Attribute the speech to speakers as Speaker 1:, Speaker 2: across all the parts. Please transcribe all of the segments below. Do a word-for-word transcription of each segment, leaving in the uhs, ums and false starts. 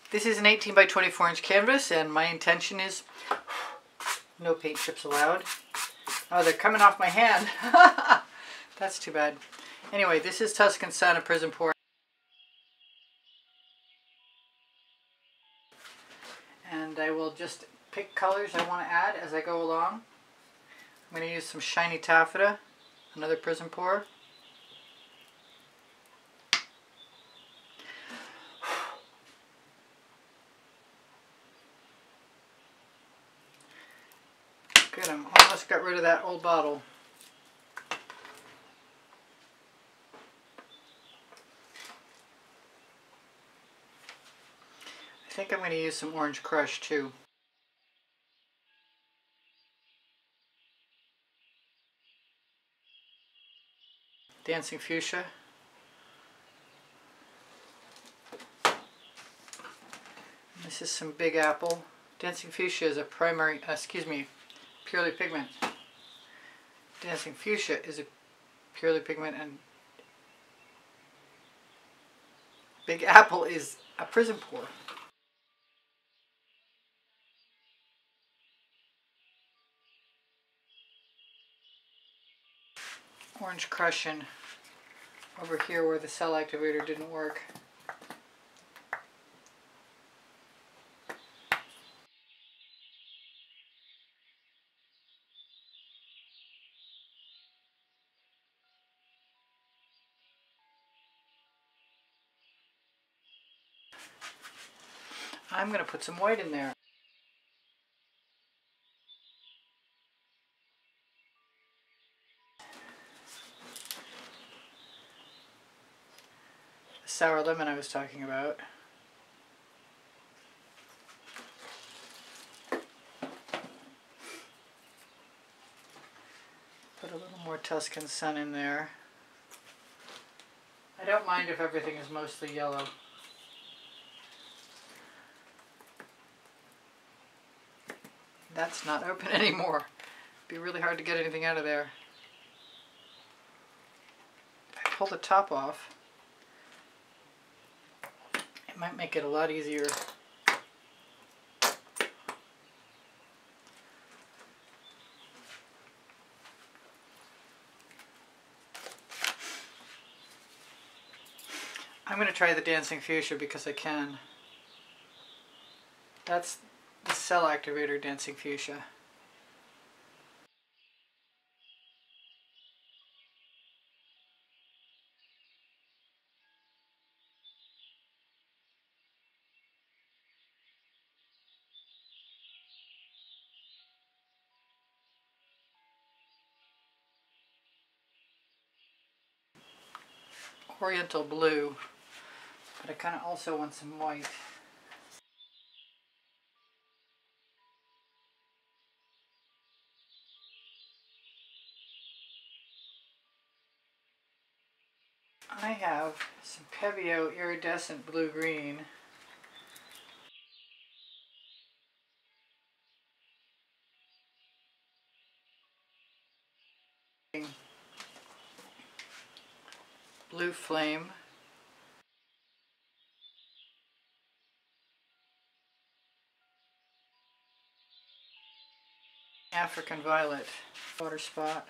Speaker 1: This is an eighteen by twenty-four inch canvas, and my intention is no paint chips allowed. Oh, they're coming off my hand. That's too bad. Anyway, this is Tuscan Sun Prism Pour. And I will just pick colors I want to add as I go along. I'm going to use some shiny taffeta, another Prism Pour. Good, I'm almost got rid of that old bottle. I think I'm going to use some Orange Crush too. Dancing Fuchsia. This is some Big Apple. Dancing Fuchsia is a primary, uh, excuse me, purely pigment. Dancing Fuchsia is a purely pigment, and Big Apple is a Prism Pour. Orange Crushing over here where the cell activator didn't work. I'm going to put some white in there. The sour lemon I was talking about. Put a little more Tuscan Sun in there. I don't mind if everything is mostly yellow. That's not open anymore. It'd be really hard to get anything out of there. If I pull the top off, it might make it a lot easier. I'm going to try the Dancing Fuchsia because I can. That's the cell activator Dancing Fuchsia. Oriental blue, but I kind of also want some white. I have some Pebeo iridescent blue-green. Blue Flame. African Violet. Water Spot.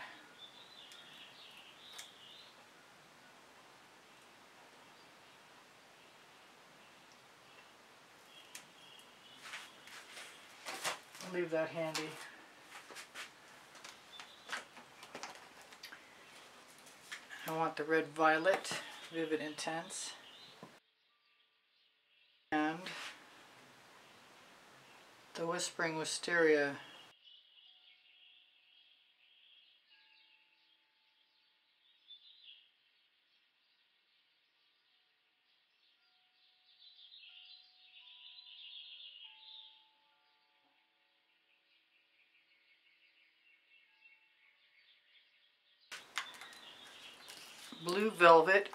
Speaker 1: I'll leave that handy. I want the Red Violet, Vivid Intense. And the Whispering Wisteria. Blue Velvet.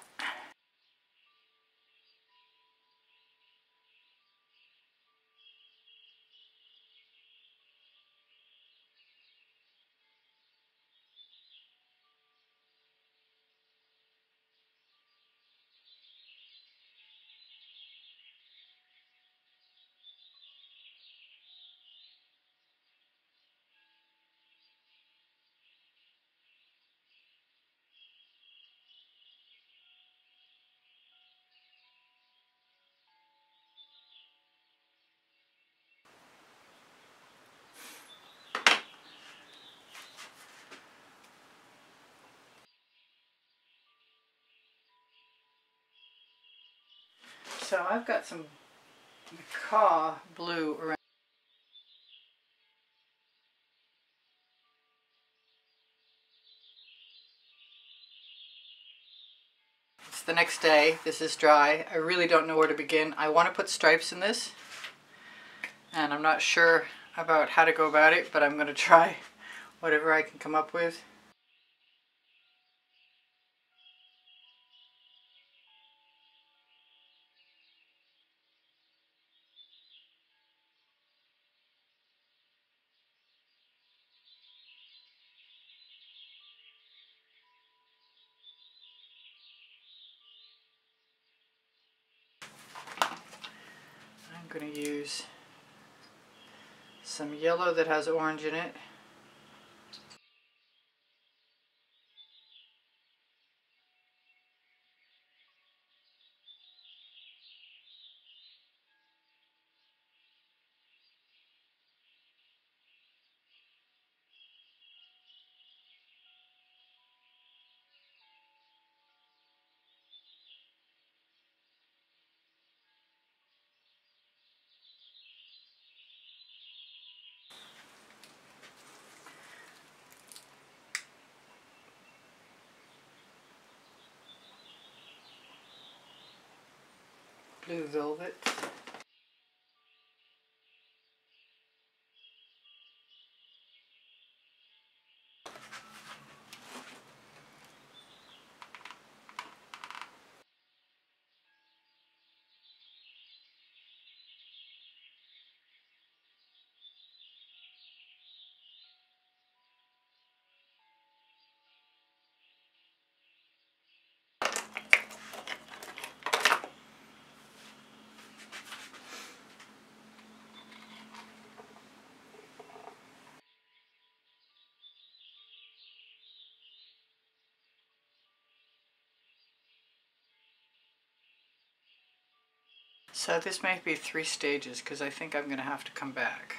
Speaker 1: So I've got some macaw blue around. It's the next day. This is dry. I really don't know where to begin. I want to put stripes in this, and I'm not sure about how to go about it, but I'm going to try whatever I can come up with. I'm going to use some yellow that has orange in it. Blue velvet. So this may be three stages because I think I'm going to have to come back.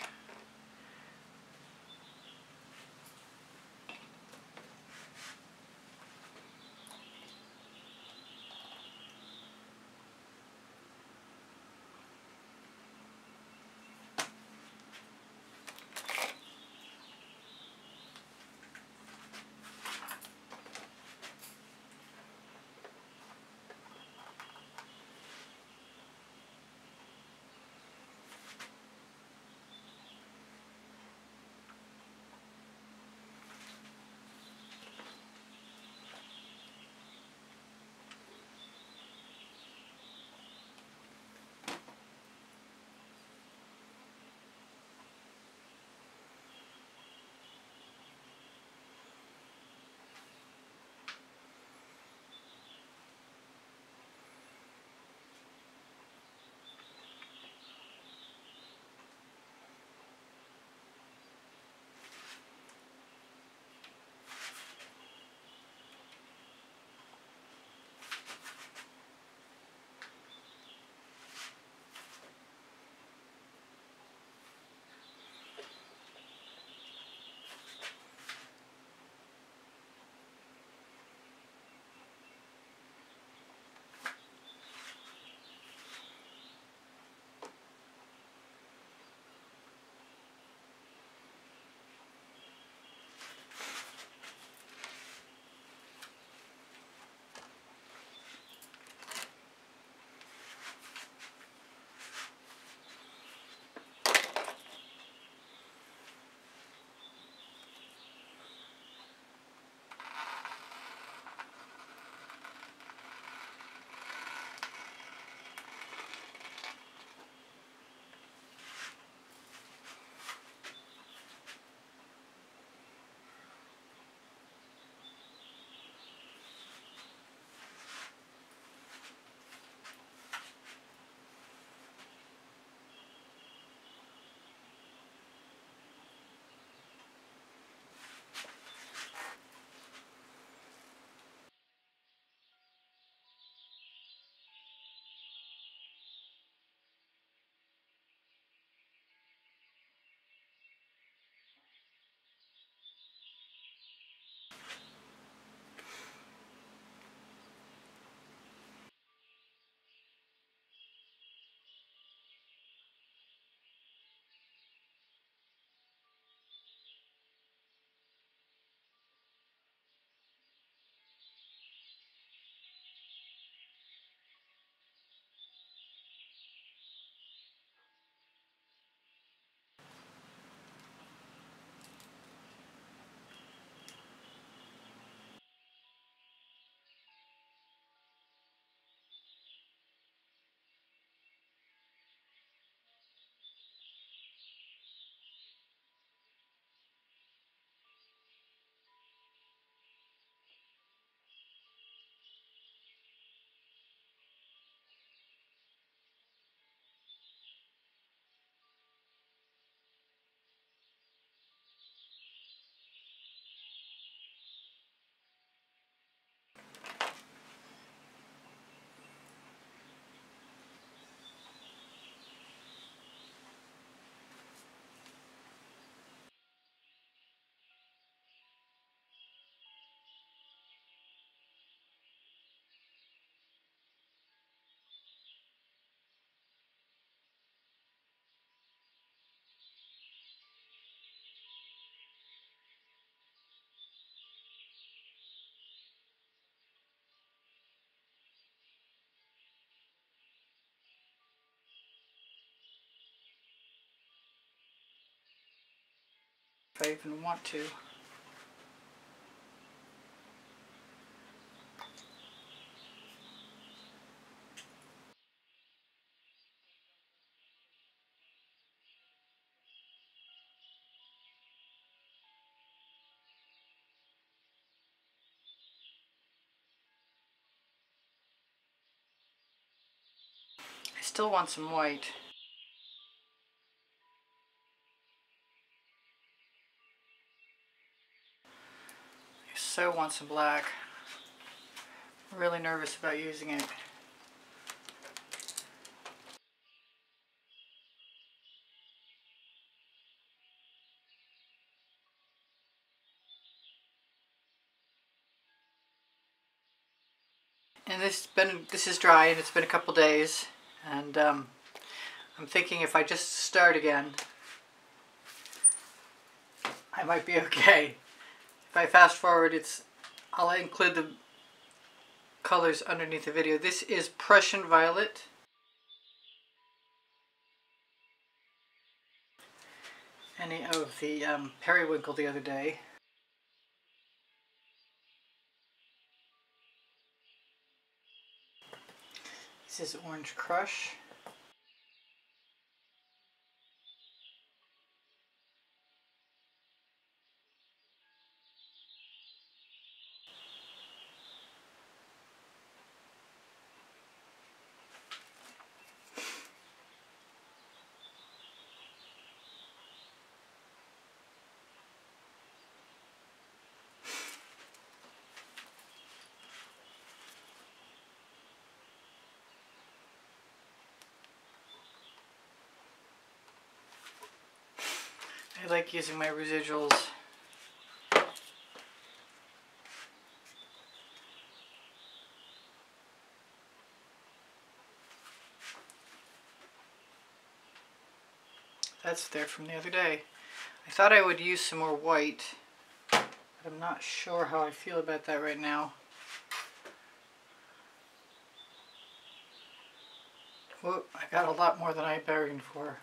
Speaker 1: if I even want to. I still want some white. I so want some black. I'm really nervous about using it. And this been this is dry, and it's been a couple days, and um, I'm thinking if I just start again, I might be okay. If I fast forward, it's I'll include the colors underneath the video. This is Prussian Violet. Any of the um, periwinkle the other day. This is Orange Crush. I like using my residuals. That's there from the other day. I thought I would use some more white, but I'm not sure how I feel about that right now. Whoop, I got a lot more than I bargained for.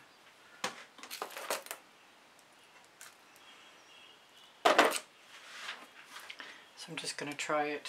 Speaker 1: So I'm just going to try it.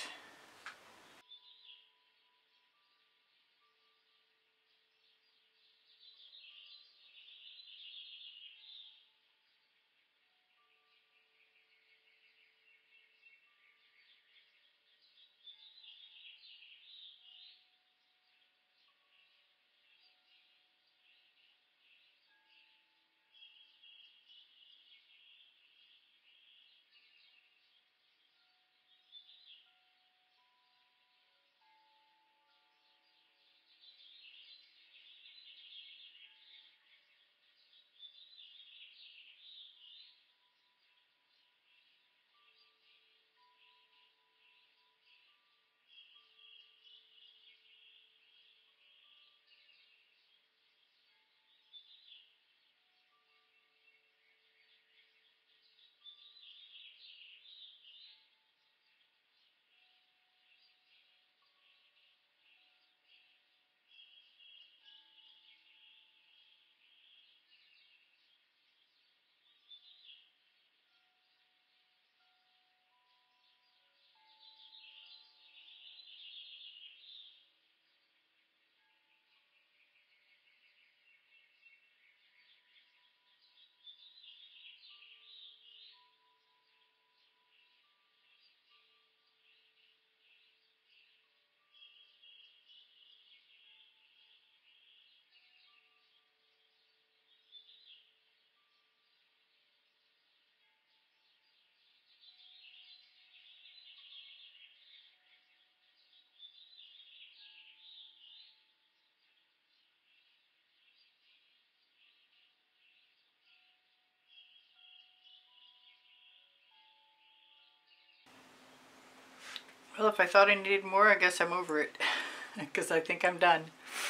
Speaker 1: Well, if I thought I needed more, I guess I'm over it, because I think I'm done.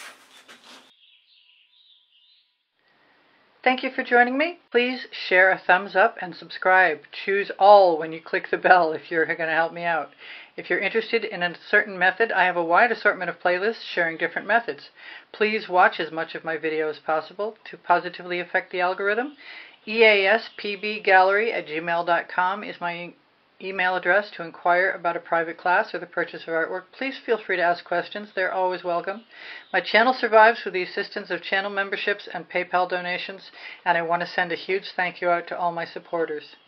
Speaker 1: Thank you for joining me. Please share a thumbs up and subscribe. Choose all when you click the bell if you're going to help me out. If you're interested in a certain method, I have a wide assortment of playlists sharing different methods. Please watch as much of my video as possible to positively affect the algorithm. easpbgallery at gmail dot com is my email address to inquire about a private class or the purchase of artwork. Please feel free to ask questions. They're always welcome. My channel survives with the assistance of channel memberships and PayPal donations, and I want to send a huge thank you out to all my supporters.